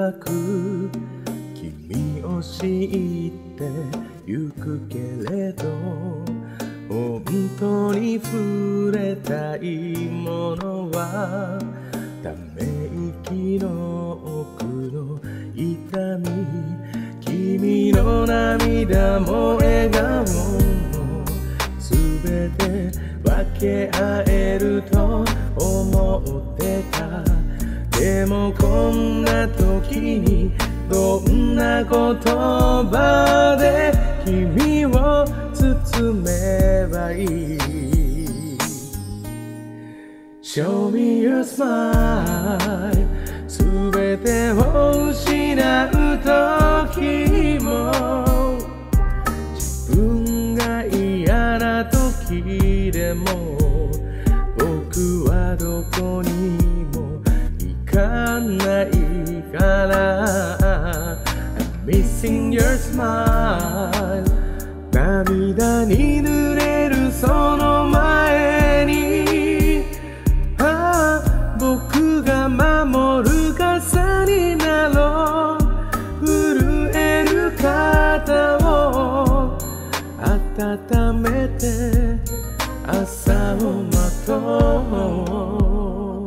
なく君を知ってゆくけれど、本当に触れたいものはため息の奥の痛み、君の涙も笑顔もすべて分け合えると思ってた。でもこんな時にどんな言葉で君を包めばいい？ Show me your smile すべてを失う時も、自分が嫌な時でも僕はどこにも行かないから。 I'm missing your smile 涙に濡れるその前に、僕が守る傘になろう。震える肩を温めて朝を待とう。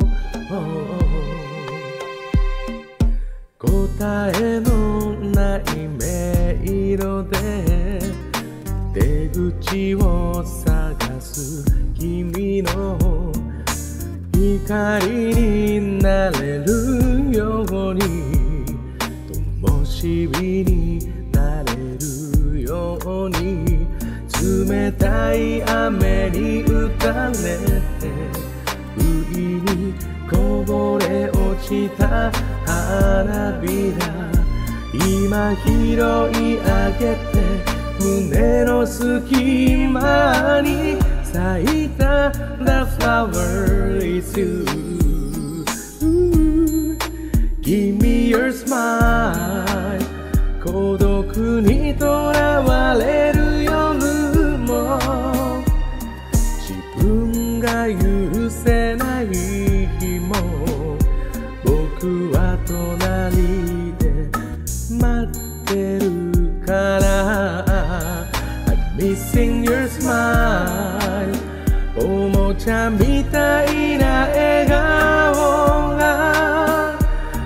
答えのない迷路で出口を探す君の光になれるように、灯火になれるように、冷たい雨に打たれて不意にこぼれ落ちた花びら、今拾い上げて胸の隙間に咲いた The flower is you. Give me your smile 孤独にとらわれる夜も、自分が許せない日も僕は隣で待ってるから。 I'm missing your smile おもちゃみたいな笑顔が、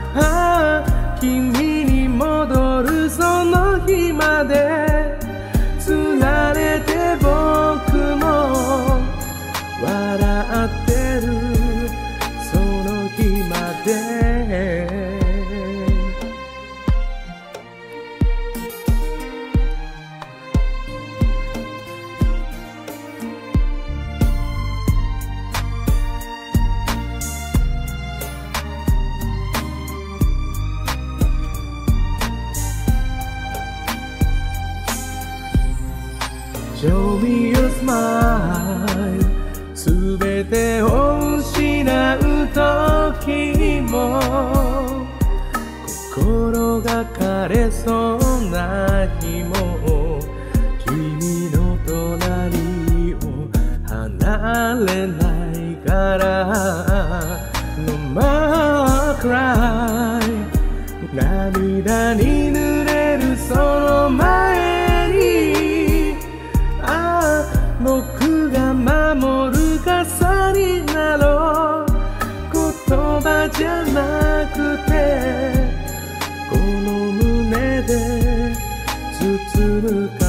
君に戻るその日までつられて僕も笑ってるその日まで。Show me your smile すべてを失う時も、心が枯れそうな日も君の隣を離れないから。 No more cry 涙に濡れるその前に、僕が守る傘になろう。言葉じゃなくてこの胸で包む